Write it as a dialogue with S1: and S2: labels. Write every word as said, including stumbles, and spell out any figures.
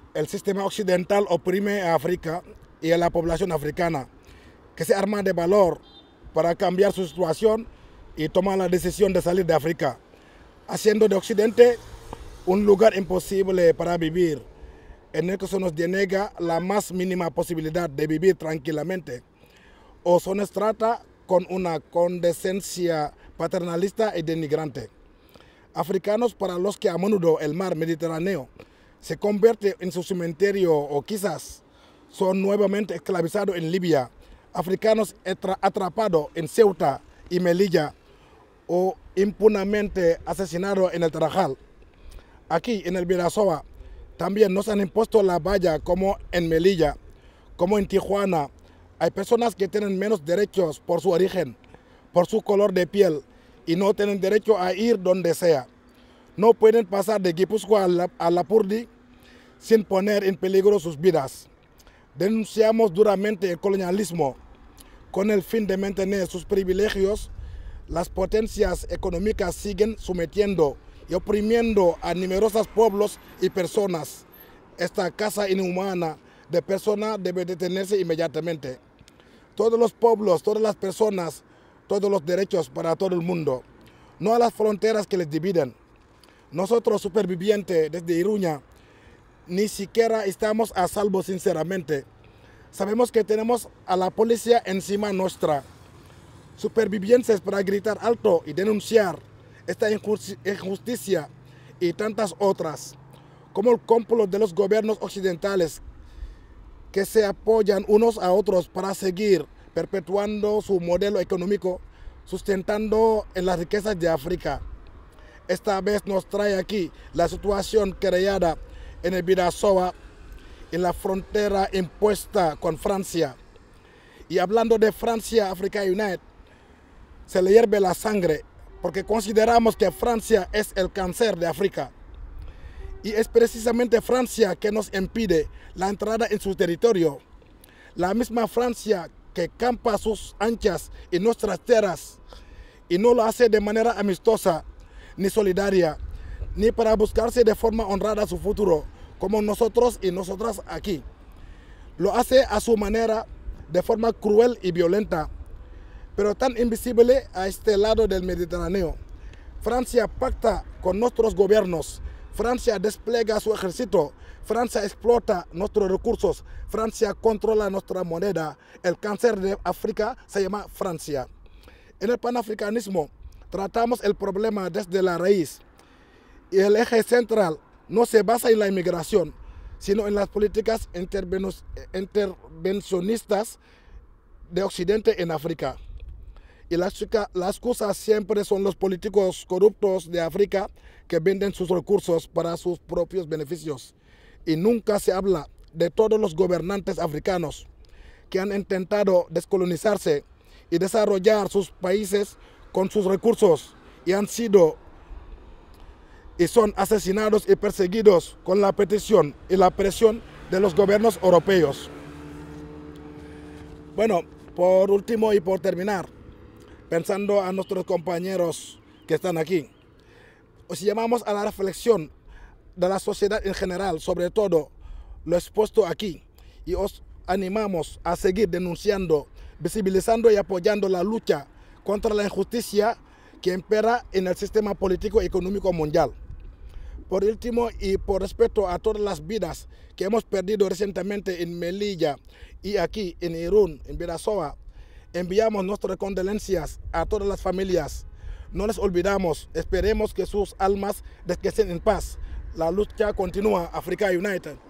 S1: el sistema occidental oprime a África y a la población africana, que se arma de valor para cambiar su situación y toma la decisión de salir de África, haciendo de Occidente un lugar imposible para vivir, en el que se nos denega la más mínima posibilidad de vivir tranquilamente, o se nos trata con una condescencia paternalista y denigrante. Africanos para los que a menudo el mar Mediterráneo se convierte en su cementerio o quizás son nuevamente esclavizados en Libia, africanos atrapados en Ceuta y Melilla o impunemente asesinados en el Tarajal. Aquí en el Bidasoa también nos han impuesto la valla como en Melilla, como en Tijuana. Hay personas que tienen menos derechos por su origen, por su color de piel y no tienen derecho a ir donde sea. No pueden pasar de Guipúzcoa a Lapurdi sin poner en peligro sus vidas. Denunciamos duramente el colonialismo con el fin de mantener sus privilegios. Las potencias económicas siguen sometiendo y oprimiendo a numerosos pueblos y personas. Esta casa inhumana de personas debe detenerse inmediatamente. Todos los pueblos, todas las personas, todos los derechos para todo el mundo, no a las fronteras que les dividen. Nosotros, supervivientes desde Iruña, ni siquiera estamos a salvo sinceramente. Sabemos que tenemos a la policía encima nuestra. Supervivientes para gritar alto y denunciar esta injusticia y tantas otras, como el complot de los gobiernos occidentales que se apoyan unos a otros para seguir perpetuando su modelo económico, sustentando en las riquezas de África. Esta vez nos trae aquí la situación creada en el Bidasoa, en la frontera impuesta con Francia. Y hablando de Francia, Africa United, se le hierve la sangre porque consideramos que Francia es el cáncer de África. Y es precisamente Francia que nos impide la entrada en su territorio. La misma Francia que campa sus anchas en nuestras tierras y no lo hace de manera amistosa ni solidaria, ni para buscarse de forma honrada su futuro, como nosotros y nosotras aquí. Lo hace a su manera, de forma cruel y violenta, pero tan invisible a este lado del Mediterráneo. Francia pacta con nuestros gobiernos, Francia despliega su ejército, Francia explota nuestros recursos, Francia controla nuestra moneda. El cáncer de África se llama Francia. En el panafricanismo tratamos el problema desde la raíz y el eje central no se basa en la inmigración, sino en las políticas intervencionistas de Occidente en África. Y la, la excusa siempre son los políticos corruptos de África que venden sus recursos para sus propios beneficios. Y nunca se habla de todos los gobernantes africanos que han intentado descolonizarse y desarrollar sus países con sus recursos y han sido y son asesinados y perseguidos con la petición y la presión de los gobiernos europeos. Bueno, por último y por terminar, pensando a nuestros compañeros que están aquí, os llamamos a la reflexión de la sociedad en general, sobre todo lo expuesto aquí, y os animamos a seguir denunciando, visibilizando y apoyando la lucha contra la injusticia que impera en el sistema político y económico mundial. Por último, y por respeto a todas las vidas que hemos perdido recientemente en Melilla y aquí en Irún, en Bidasoa, enviamos nuestras condolencias a todas las familias. No les olvidamos, esperemos que sus almas descansen en paz. La lucha continúa. Africa United.